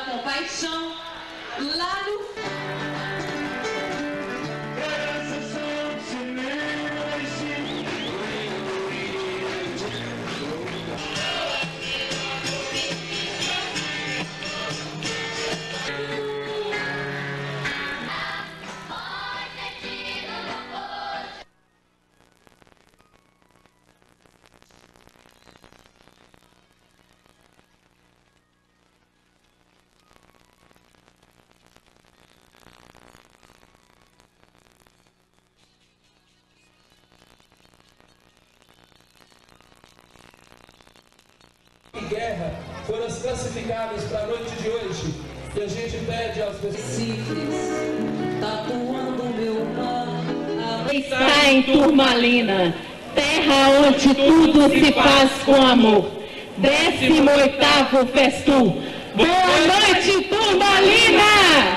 com paixão lá no... Guerra foram as classificadas para a noite de hoje e a gente pede aos tatuando meu mar. Está em Turmalina, terra onde tudo se faz com amor. 18º Festu. Boa noite, Turmalina!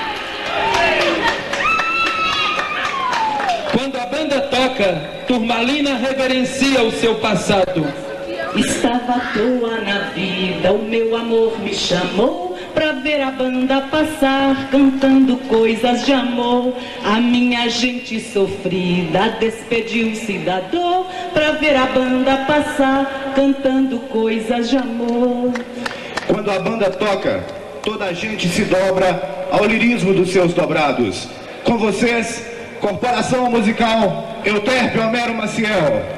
Quando a banda toca, Turmalina reverencia o seu passado. Estava à toa na vida, o meu amor me chamou pra ver a banda passar, cantando coisas de amor. A minha gente sofrida despediu-se da dor pra ver a banda passar, cantando coisas de amor. Quando a banda toca, toda a gente se dobra ao lirismo dos seus dobrados. Com vocês, Corporação Musical Euterpe Homero Maciel.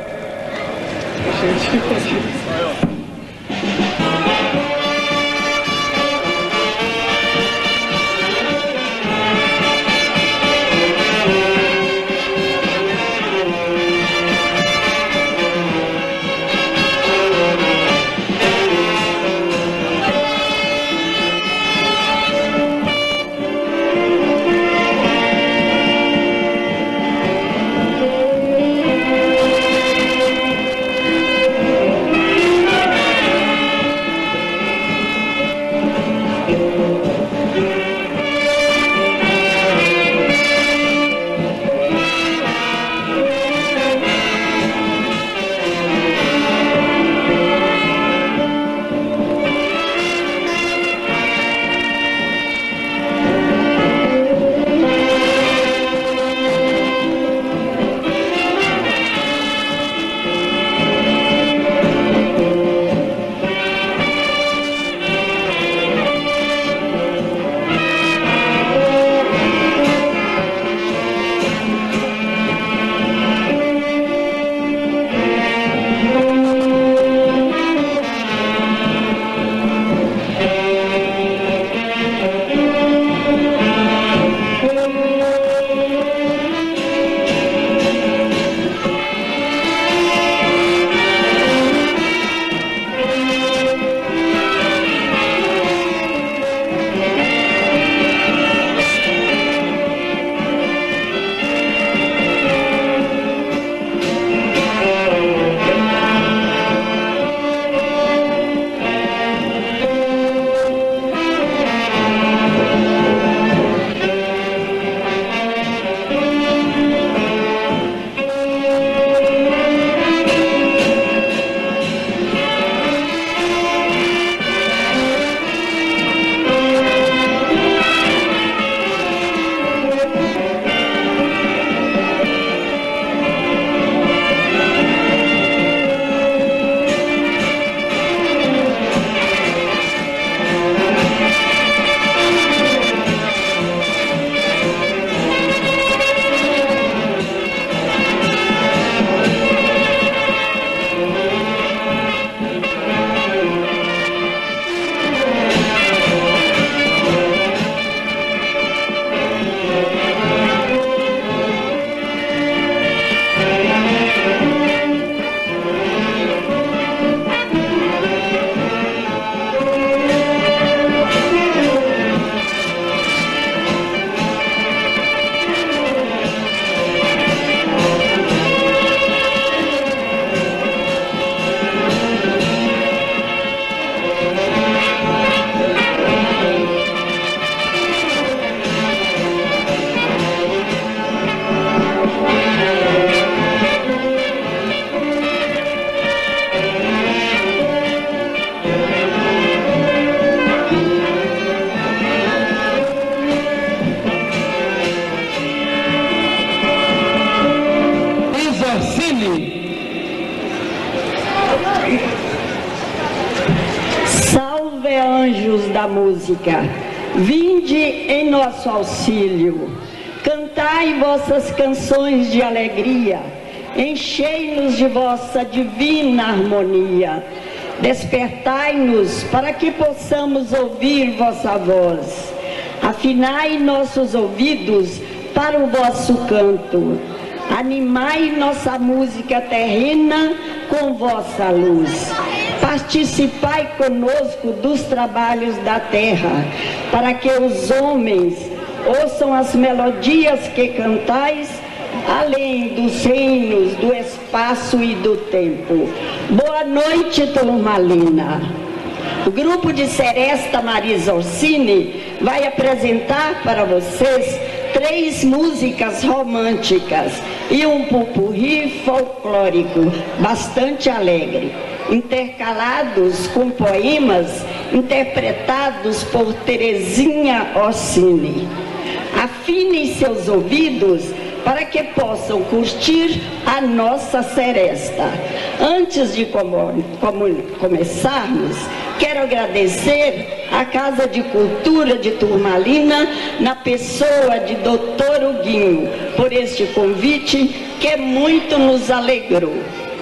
anjos da música, vinde em nosso auxílio, cantai vossas canções de alegria, enchei-nos de vossa divina harmonia, despertai-nos para que possamos ouvir vossa voz, afinai nossos ouvidos para o vosso canto, animai nossa música terrena com vossa luz, participai conosco dos trabalhos da terra, para que os homens ouçam as melodias que cantais, além dos reinos, do espaço e do tempo. Boa noite, turmalina. O grupo de Seresta Marisa Orsini vai apresentar para vocês 3 músicas românticas e um popurrí folclórico bastante alegre, intercalados com poemas interpretados por Terezinha Orsini. Afinem seus ouvidos para que possam curtir a nossa seresta. Antes de começarmos, quero agradecer à Casa de Cultura de Turmalina, na pessoa de Dr. Huguinho, por este convite que muito nos alegrou.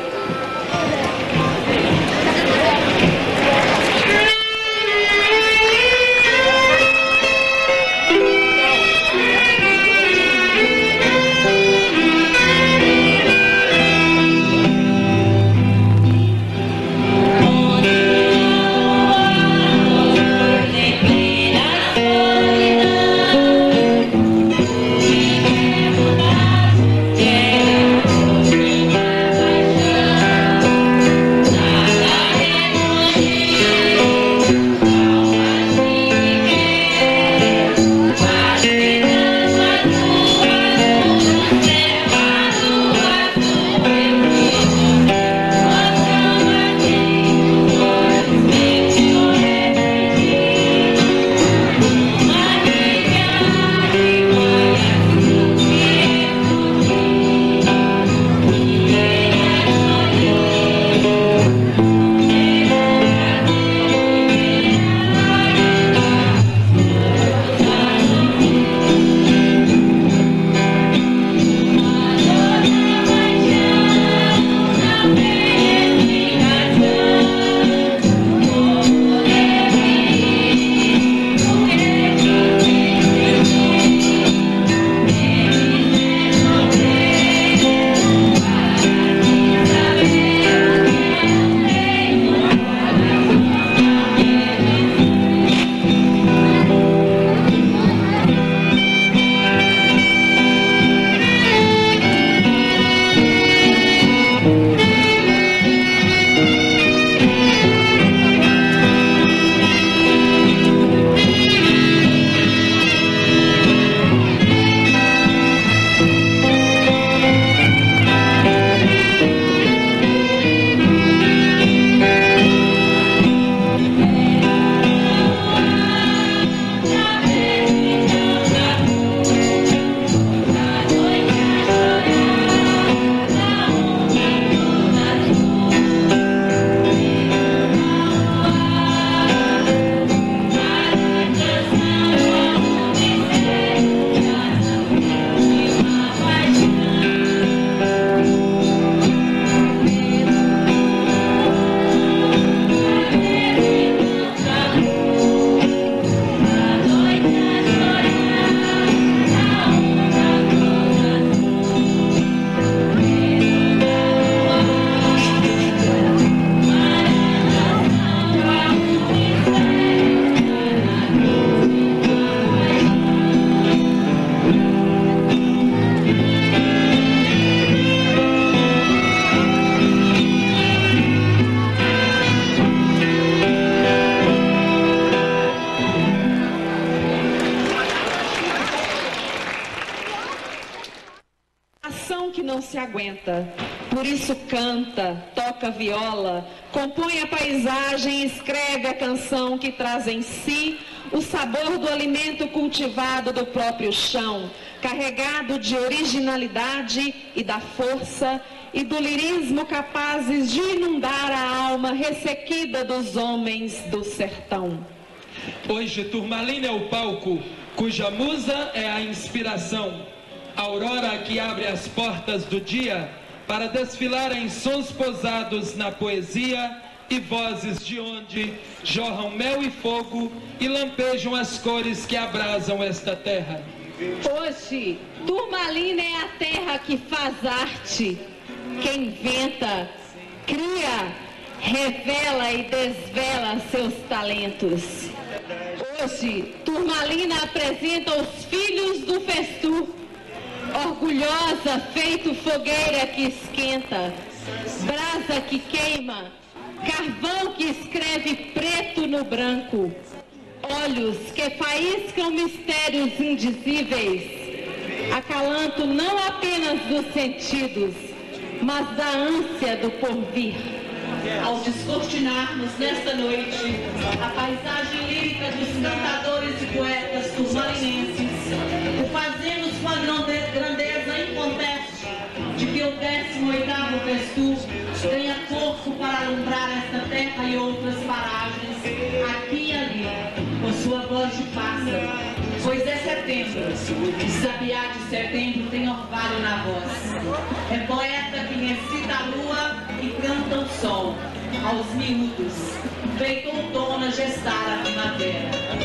se aguenta. Por isso canta, toca viola, compõe a paisagem, escreve a canção que traz em si o sabor do alimento cultivado do próprio chão, carregado de originalidade e da força e do lirismo capazes de inundar a alma ressequida dos homens do sertão. Hoje, Turmalina é o palco cuja musa é a inspiração, a aurora que abre as portas do dia para desfilar em sons posados na poesia e vozes de onde jorram mel e fogo e lampejam as cores que abrasam esta terra. Hoje, Turmalina é a terra que faz arte, que inventa, cria, revela e desvela seus talentos. Hoje, Turmalina apresenta os filhos do Festu, orgulhosa, feito fogueira que esquenta, brasa que queima, carvão que escreve preto no branco, olhos que faíscam mistérios indizíveis, acalanto não apenas dos sentidos, mas da ânsia do porvir. Ao descortinarmos nesta noite a paisagem lírica dos cantadores e poetas turmalinenses, o fazemos com a grandeza inconteste de que o 18º Festu tenha corpo para alumbrar esta terra e outras paragens, aqui e ali, com sua voz de pássaro. Pois é setembro, e sabiá de setembro tem orvalho na voz. É poeta que recita a lua e canta o sol, aos miúdos, feito outono a gestar a primavera.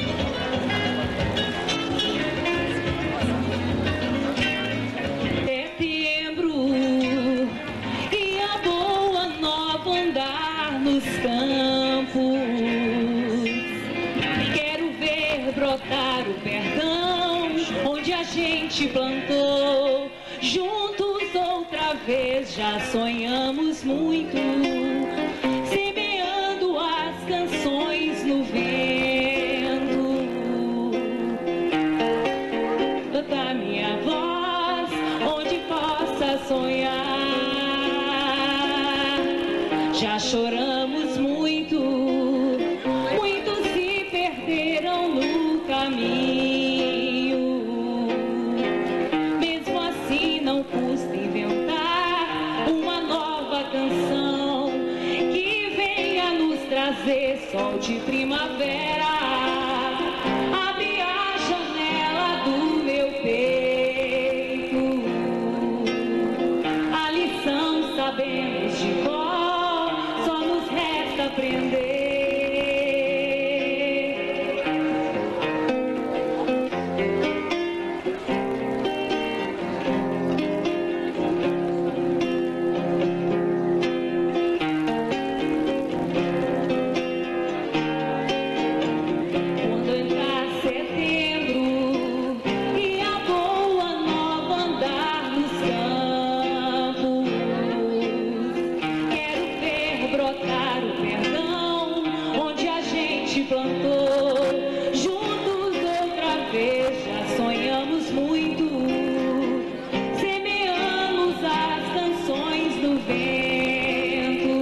Setembro, e a boa nova andar nos campos. Quero ver brotar o perdão, onde a gente plantou. Juntos outra vez já sonhamos muito, semeando as canções no vento. Canta minha voz, onde possa sonhar. Já choramos muito, muitos se perderam no caminho. Mesmo assim não custa inventar uma nova canção que venha nos trazer sol de primavera. Abre a janela do meu peito, a lição sabemos de cor, só nos resta aprender. Quando entrar setembro e a boa nova andar nos campos, quero ver brotar o perdão, onde a gente plantou. Juntos outra vez já sonhamos muito, semeamos as canções no vento.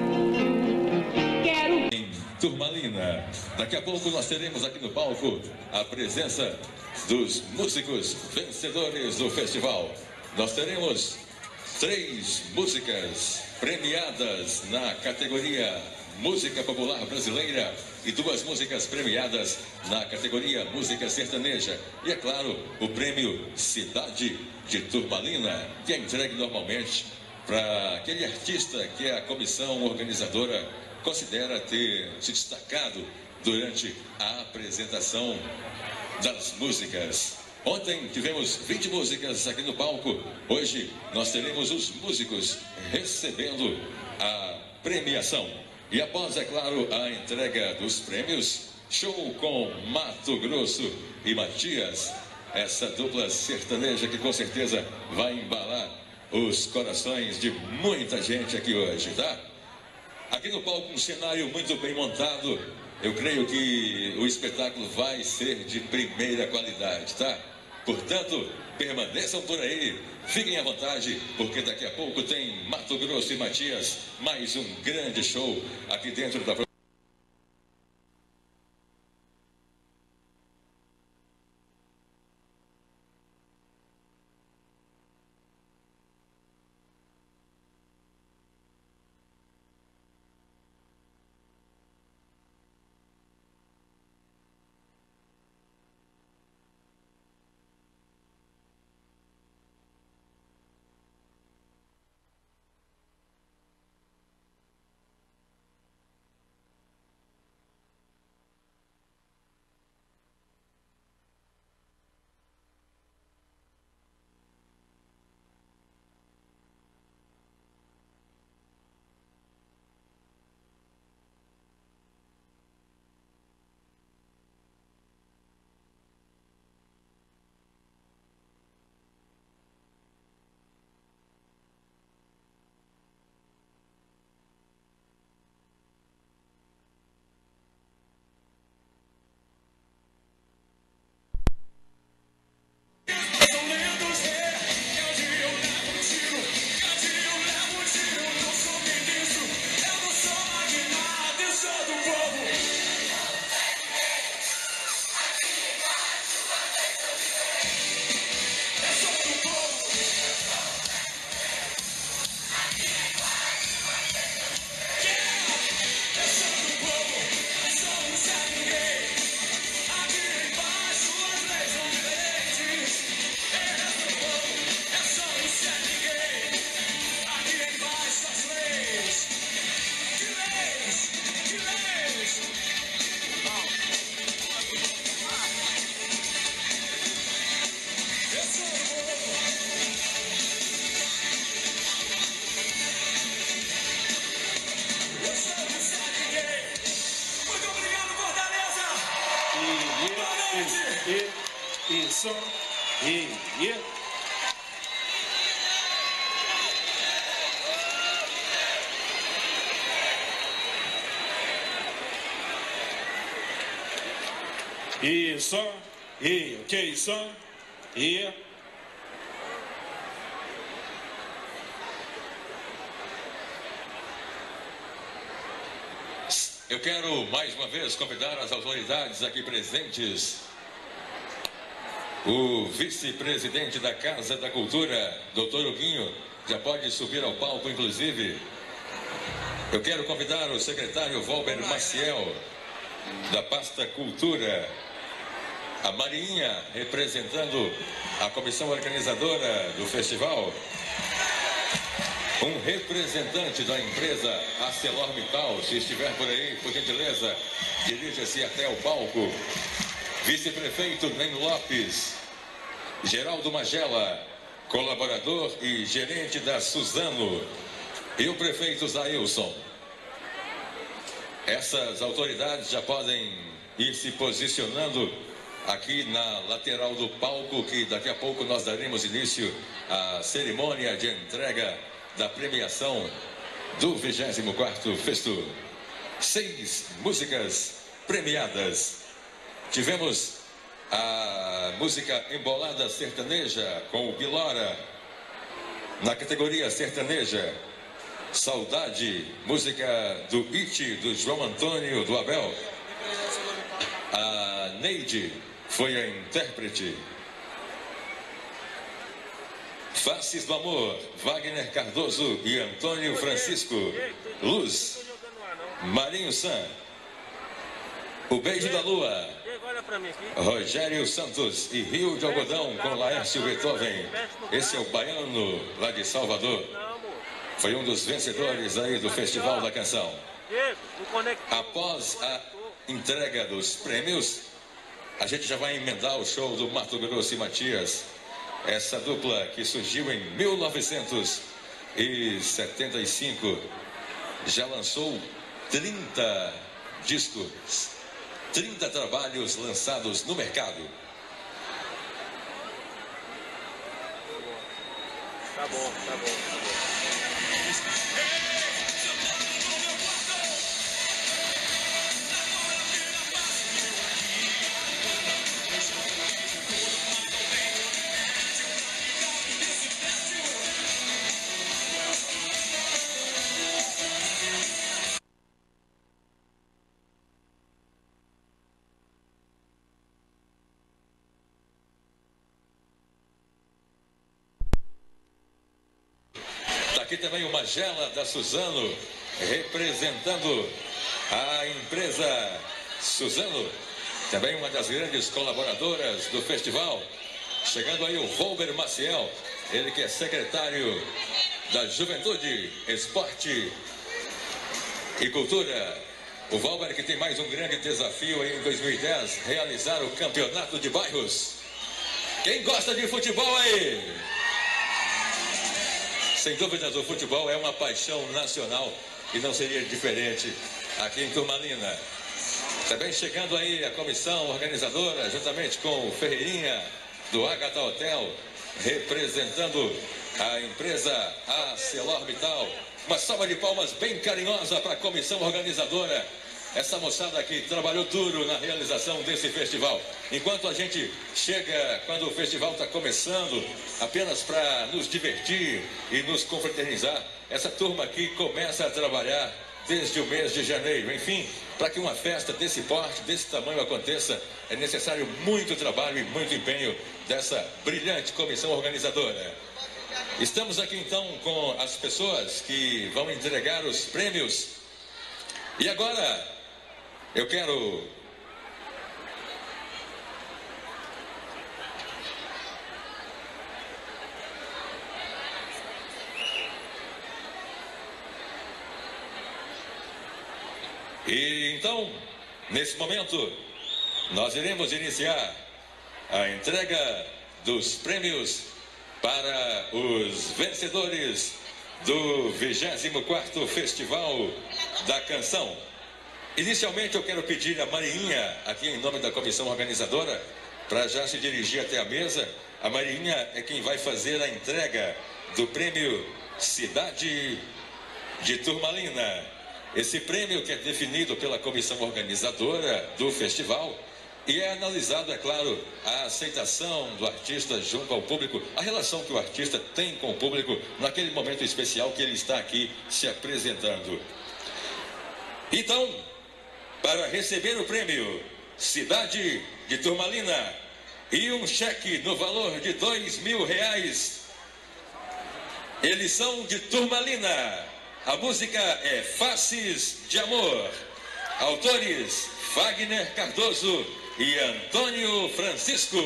Quero Em Turmalina. Daqui a pouco nós teremos aqui no palco a presença dos músicos vencedores do festival. Nós teremos 3 músicas premiadas na categoria Música Popular Brasileira e 2 músicas premiadas na categoria Música Sertaneja. E é claro, o prêmio Cidade de Turmalina, que é entregue normalmente para aquele artista que a comissão organizadora considera ter se destacado durante a apresentação das músicas. Ontem tivemos 20 músicas aqui no palco. Hoje nós teremos os músicos recebendo a premiação. E após, é claro, a entrega dos prêmios, show com Mato Grosso e Matias. Essa dupla sertaneja que com certeza vai embalar os corações de muita gente aqui hoje, tá? Aqui no palco um cenário muito bem montado. Eu creio que o espetáculo vai ser de primeira qualidade, tá? Portanto, permaneçam por aí, fiquem à vontade, porque daqui a pouco tem Mato Grosso e Matias, mais um grande show aqui dentro da Isso. E. Isso. E. Ok, isso. E. Eu quero mais uma vez convidar as autoridades aqui presentes. O vice-presidente da Casa da Cultura, Dr. Huguinho, já pode subir ao palco, inclusive. Eu quero convidar o secretário Valber Maciel, da pasta Cultura, a Marinha, representando a comissão organizadora do festival, um representante da empresa ArcelorMittal, se estiver por aí, por gentileza, dirija-se até o palco. Vice-prefeito Neno Lopes, Geraldo Magela, colaborador e gerente da Suzano, e o prefeito Zailson. Essas autoridades já podem ir se posicionando aqui na lateral do palco, que daqui a pouco nós daremos início à cerimônia de entrega da premiação do 24º Festo. 6 músicas premiadas. Tivemos a música Embolada Sertaneja com o Bilora, na categoria sertaneja. Saudade, música do Iti, do João Antônio, do Abel. A Neide foi a intérprete. Faces do Amor, Wagner Cardoso e Antônio Francisco. Luz, Marinho San. O Beijo da Lua, Rogério Santos e Rio de Algodão com Laércio Beethoven. Esse é o baiano lá de Salvador. Foi um dos vencedores aí do Festival da Canção. Após a entrega dos prêmios, a gente já vai emendar o show do Mato Grosso e Matias. Essa dupla que surgiu em 1975 já lançou 30 discos, 30 trabalhos lançados no mercado. Tá bom. Aqui também o Magela da Suzano, representando a empresa Suzano, também uma das grandes colaboradoras do festival. Chegando aí o Valber Maciel, ele que é secretário da Juventude, Esporte e Cultura. O Valber que tem mais um grande desafio aí em 2010, realizar o campeonato de bairros. Quem gosta de futebol aí? Sem dúvidas, o futebol é uma paixão nacional e não seria diferente aqui em Turmalina. Também chegando aí a comissão organizadora, juntamente com o Ferreirinha do Ágata Hotel, representando a empresa ArcelorMittal. Uma salva de palmas bem carinhosa para a comissão organizadora. Essa moçada que trabalhou duro na realização desse festival. Enquanto a gente chega, quando o festival está começando, apenas para nos divertir e nos confraternizar, essa turma aqui começa a trabalhar desde o mês de janeiro. Enfim, para que uma festa desse porte, desse tamanho aconteça, é necessário muito trabalho e muito empenho dessa brilhante comissão organizadora. Estamos aqui então com as pessoas que vão entregar os prêmios. E agora eu quero então, nesse momento, nós iremos iniciar a entrega dos prêmios para os vencedores do 24º Festival da Canção. Inicialmente eu quero pedir a Mariinha, aqui em nome da comissão organizadora, para já se dirigir até a mesa. A Mariinha é quem vai fazer a entrega do prêmio Cidade de Turmalina. Esse prêmio que é definido pela comissão organizadora do festival e é analisado, é claro, a aceitação do artista junto ao público, a relação que o artista tem com o público naquele momento especial que ele está aqui se apresentando. Então, para receber o prêmio Cidade de Turmalina e um cheque no valor de R$2.000, eles são de Turmalina. A música é Faces de Amor. Autores Wagner Cardoso e Antônio Francisco.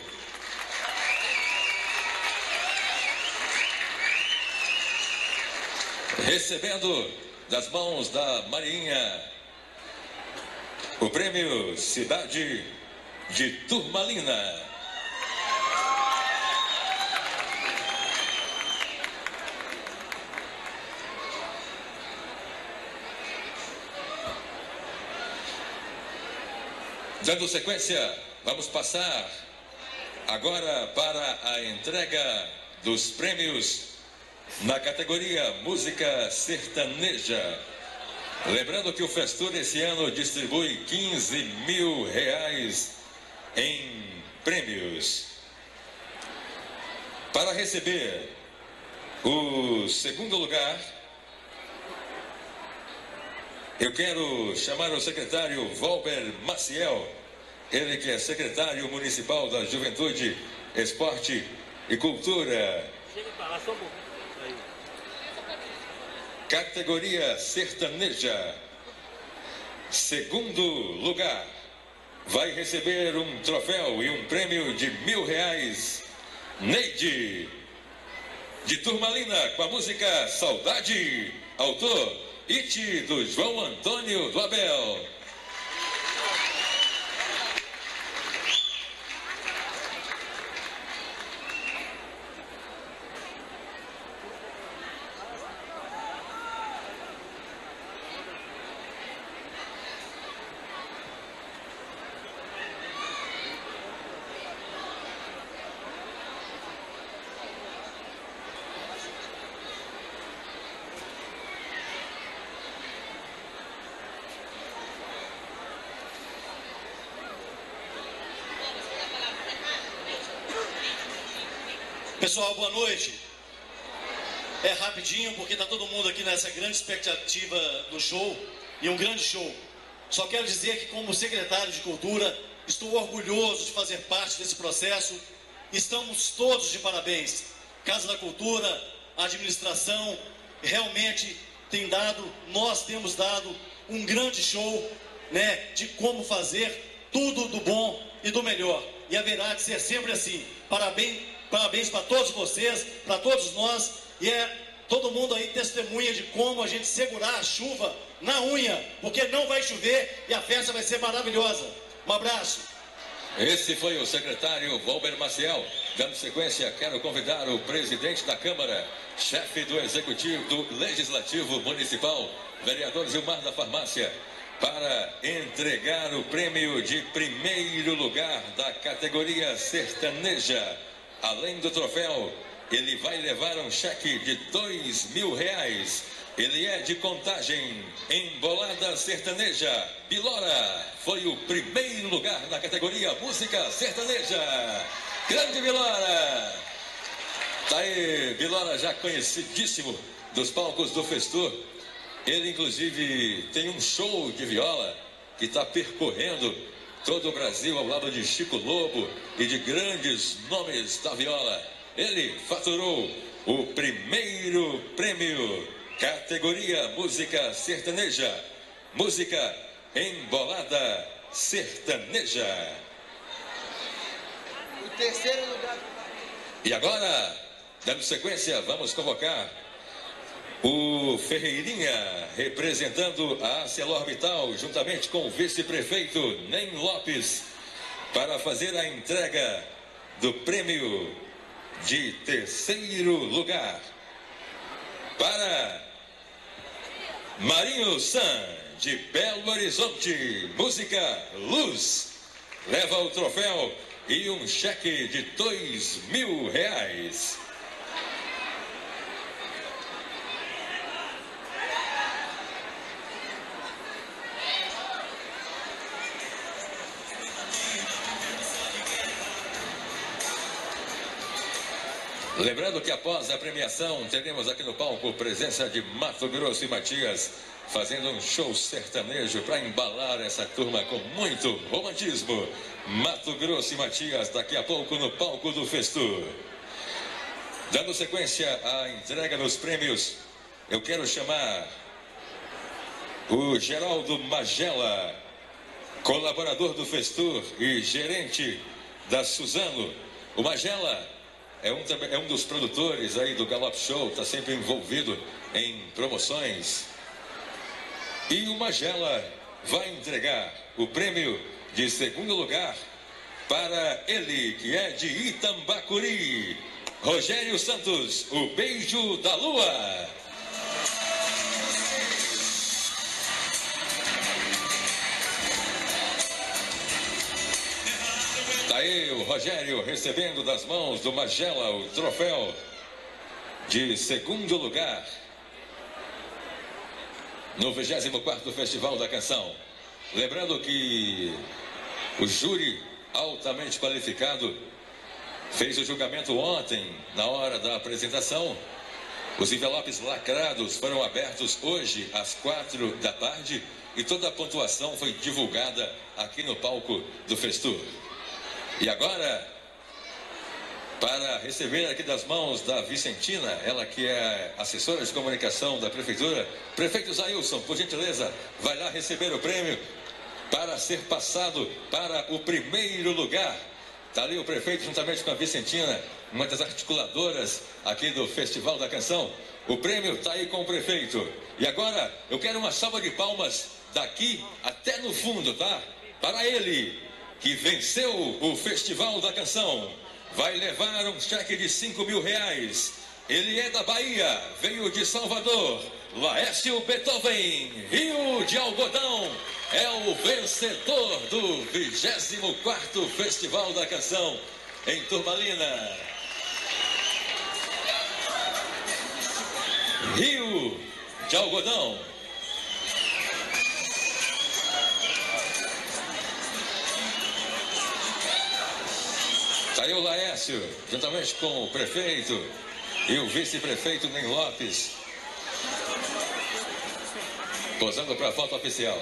Recebendo das mãos da Mariinha o prêmio Cidade de Turmalina. Dando sequência, vamos passar agora para a entrega dos prêmios na categoria Música Sertaneja. Lembrando que o Festur esse ano distribui R$15.000 em prêmios. Para receber o segundo lugar, eu quero chamar o secretário Valber Maciel, ele que é secretário municipal da Juventude, Esporte e Cultura. Categoria Sertaneja. Segundo lugar, vai receber um troféu e um prêmio de R$1.000. Neide, de Turmalina, com a música Saudade. Autor Iti, do João Antônio do Abel. Pessoal, boa noite. É rapidinho porque está todo mundo aqui nessa grande expectativa do show e um grande show. Só quero dizer que, como secretário de Cultura, estou orgulhoso de fazer parte desse processo. Estamos todos de parabéns. Casa da Cultura, a administração, realmente nós temos dado um grande show, né, de como fazer tudo do bom e do melhor. E haverá de ser sempre assim. Parabéns para todos vocês, para todos nós, e todo mundo aí testemunha de como a gente segurar a chuva na unha, porque não vai chover e a festa vai ser maravilhosa. Um abraço. Esse foi o secretário Valber Maciel. Dando sequência, quero convidar o presidente da Câmara, chefe do Executivo, do Legislativo Municipal, vereador Gilmar da Farmácia, para entregar o prêmio de primeiro lugar da categoria sertaneja. Além do troféu, ele vai levar um cheque de R$2.000. Ele é de Contagem, Embolada Sertaneja. Bilora foi o primeiro lugar na categoria Música Sertaneja. Grande Bilora! Tá aí, Bilora, já conhecidíssimo dos palcos do Festur. Ele, inclusive, tem um show de viola que está percorrendo todo o Brasil ao lado de Chico Lobo e de grandes nomes da viola. Ele faturou o primeiro prêmio, categoria Música Sertaneja. Música Embolada Sertaneja. O terceiro lugar. E agora, dando sequência, vamos convocar o Ferreirinha, representando a ArcelorMittal, juntamente com o vice-prefeito Nem Lopes, para fazer a entrega do prêmio de terceiro lugar para Marinho San, de Belo Horizonte, música Luz, leva o troféu e um cheque de R$2.000. Lembrando que após a premiação, teremos aqui no palco presença de Mato Grosso e Matias, fazendo um show sertanejo para embalar essa turma com muito romantismo. Mato Grosso e Matias, daqui a pouco no palco do Festur. Dando sequência à entrega dos prêmios, eu quero chamar o Geraldo Magela, colaborador do Festur e gerente da Suzano. O Magela é um dos produtores aí do Galop Show, está sempre envolvido em promoções. E o Magela vai entregar o prêmio de segundo lugar para ele, que é de Itambacuri, Rogério Santos, o Beijo da Lua. Aí o Rogério recebendo das mãos do Magela o troféu de segundo lugar no 24º Festival da Canção. Lembrando que o júri altamente qualificado fez o julgamento ontem, na hora da apresentação. Os envelopes lacrados foram abertos hoje às 4 da tarde e toda a pontuação foi divulgada aqui no palco do Festur. E agora, para receber aqui das mãos da Vicentina, ela que é assessora de comunicação da Prefeitura, Prefeito Zailson, por gentileza, vai lá receber o prêmio para ser passado para o primeiro lugar. Está ali o prefeito juntamente com a Vicentina, uma das articuladoras aqui do Festival da Canção. O prêmio está aí com o prefeito. E agora, eu quero uma salva de palmas daqui até no fundo, tá? Para ele, que venceu o Festival da Canção, vai levar um cheque de R$5.000. Ele é da Bahia, veio de Salvador, Laércio Beethoven, Rio de Algodão, é o vencedor do 24º Festival da Canção em Turmalina. Rio de Algodão. Saiu o Laércio, juntamente com o prefeito e o vice-prefeito Nem Lopes, posando para a foto oficial.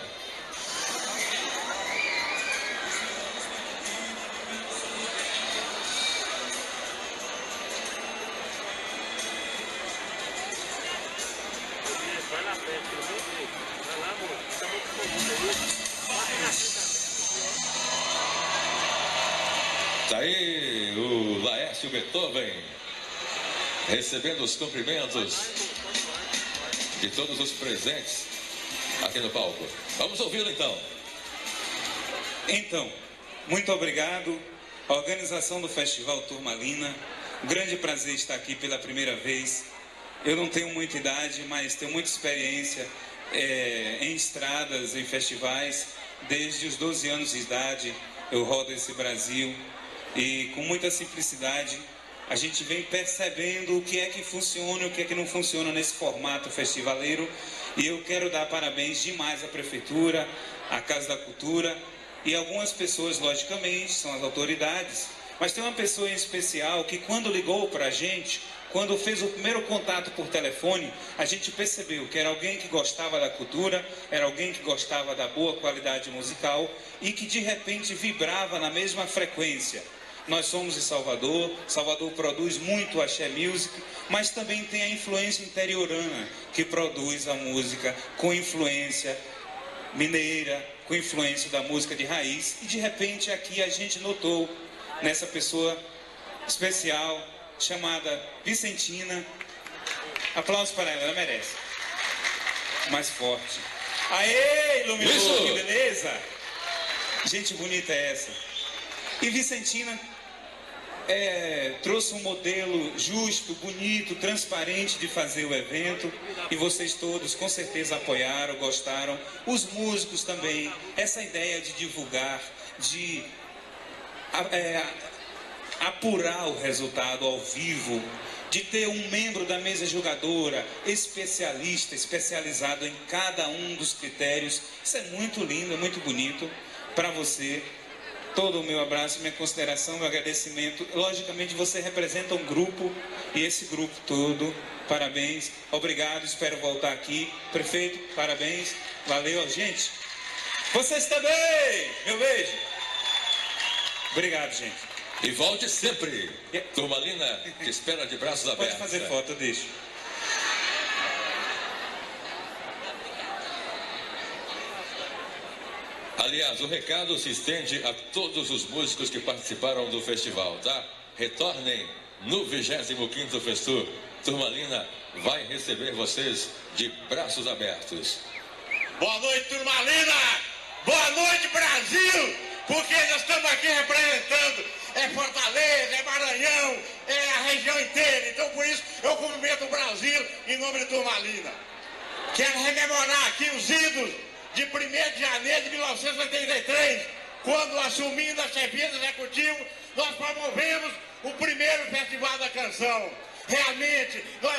Está aí o Laércio Beethoven recebendo os cumprimentos de todos os presentes aqui no palco. Vamos ouvi-lo então. Então, muito obrigado à organização do Festival Turmalina. Um grande prazer estar aqui pela primeira vez. Eu não tenho muita idade, mas tenho muita experiência em estradas, em festivais. Desde os 12 anos de idade eu rodo esse Brasil e com muita simplicidade a gente vem percebendo o que é que funciona e o que é que não funciona nesse formato festivaleiro. E eu quero dar parabéns demais à Prefeitura, à Casa da Cultura e algumas pessoas, logicamente, são as autoridades. Mas tem uma pessoa em especial que quando ligou para a gente, quando fez o primeiro contato por telefone, a gente percebeu que era alguém que gostava da cultura, era alguém que gostava da boa qualidade musical e que de repente vibrava na mesma frequência. Nós somos de Salvador, Salvador produz muito axé music, mas também tem a influência interiorana, que produz a música com influência mineira, com influência da música de raiz. E de repente aqui a gente notou nessa pessoa especial, chamada Vicentina. Aplausos para ela, ela merece. Mais forte. Aê, iluminou, que beleza! Gente bonita é essa. E Vicentina trouxe um modelo justo, bonito, transparente de fazer o evento, e vocês todos com certeza apoiaram, gostaram, os músicos também, essa ideia de divulgar, de apurar o resultado ao vivo, de ter um membro da mesa julgadora especializado em cada um dos critérios. Isso é muito lindo, é muito bonito. Para você, todo o meu abraço, minha consideração, meu agradecimento. Logicamente, você representa um grupo, e esse grupo todo, parabéns, obrigado, espero voltar aqui. Prefeito, parabéns, valeu, gente. Vocês também, meu beijo. Obrigado, gente. E volte sempre. Turmalina te espera de braços abertos. Pode fazer foto, deixa. Aliás, o recado se estende a todos os músicos que participaram do festival, tá? Retornem no 25º Festur. Turmalina vai receber vocês de braços abertos. Boa noite, Turmalina! Boa noite, Brasil! Porque nós estamos aqui representando Fortaleza, Maranhão, a região inteira. Então, por isso, eu cumprimento o Brasil em nome de Turmalina. Quero rememorar aqui os idos de 1º de janeiro de 1983, quando, assumindo a chefia do Executivo, nós promovemos o primeiro Festival da Canção. Realmente, nós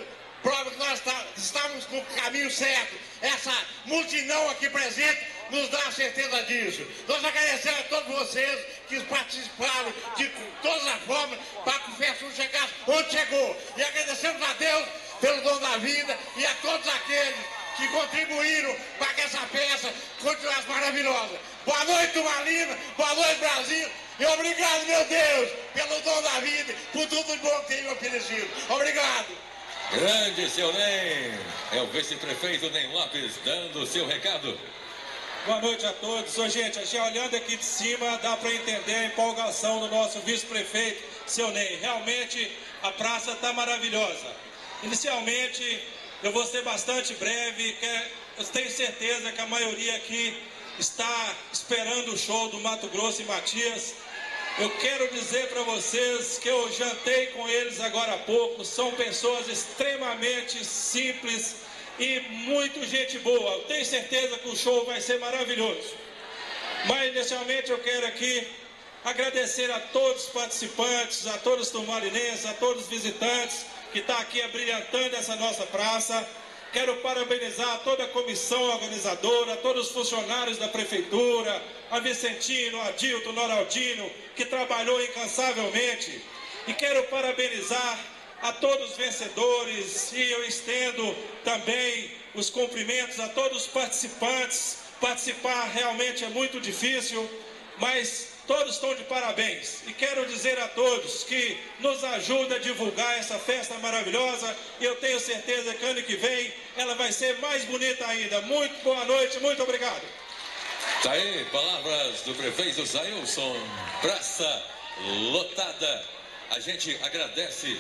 estávamos no caminho certo. Essa multidão aqui presente nos dá a certeza disso. Nós agradecemos a todos vocês que participaram de todas as formas para que o festival chegasse onde chegou. E agradecemos a Deus pelo dom da vida e a todos aqueles que contribuíram para que essa peça continuasse maravilhosa. Boa noite, Turmalina. Boa noite, Brasil. E obrigado, meu Deus, pelo dom da vida, por tudo de bom que tem me oferecido. Obrigado. Grande seu Ney. É o vice-prefeito Ney Lopes dando o seu recado. Boa noite a todos. Gente, olhando aqui de cima, dá para entender a empolgação do nosso vice-prefeito, seu Ney. Realmente, a praça está maravilhosa. Inicialmente, eu vou ser bastante breve, eu tenho certeza que a maioria aqui está esperando o show do Mato Grosso e Matias. Eu quero dizer para vocês que eu jantei com eles agora há pouco, são pessoas extremamente simples e muito gente boa. Eu tenho certeza que o show vai ser maravilhoso. Mas inicialmente eu quero aqui agradecer a todos os participantes, a todos os turmalinenses, a todos os visitantes que estão aqui abrilhantando essa nossa praça. Quero parabenizar toda a comissão organizadora, todos os funcionários da prefeitura, a Vicentino, a Adilton, Noraldino, que trabalhou incansavelmente. E quero parabenizar a todos os vencedores, e eu estendo também os cumprimentos a todos os participantes. Participar realmente é muito difícil, mas todos estão de parabéns. E quero dizer a todos que nos ajuda a divulgar essa festa maravilhosa, e eu tenho certeza que ano que vem ela vai ser mais bonita ainda. Muito boa noite, muito obrigado. Tá aí, palavras do prefeito Zailson. Praça lotada. A gente agradece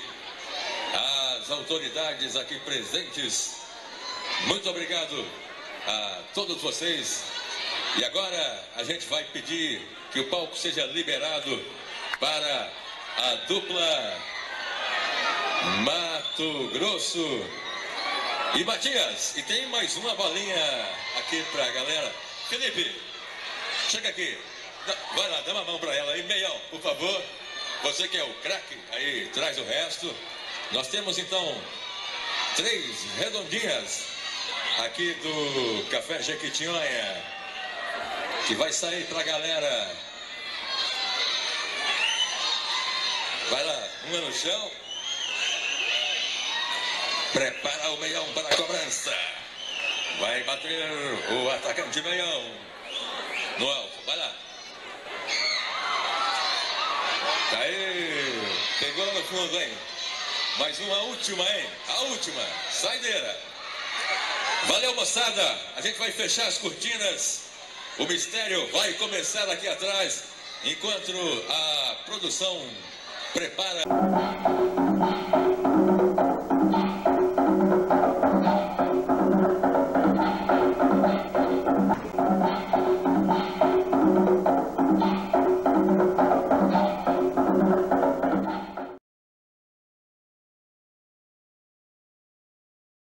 às autoridades aqui presentes. Muito obrigado a todos vocês. E agora a gente vai pedir que o palco seja liberado para a dupla Mato Grosso e Matias. E tem mais uma bolinha aqui pra galera. Felipe, chega aqui. Vai lá, dá uma mão pra ela aí. Meião, por favor. Você que é o craque, aí traz o resto. Nós temos então 3 redondinhas aqui do Café Jequitinhonha, que vai sair pra galera. Vai lá, uma no chão. Prepara o meião para a cobrança. Vai bater o atacante meião no alto, vai lá. Tá aí, pegou no fundo, hein? Mais uma última, hein? A última, saideira. Valeu, moçada. A gente vai fechar as cortinas. O mistério vai começar aqui atrás, enquanto a produção prepara.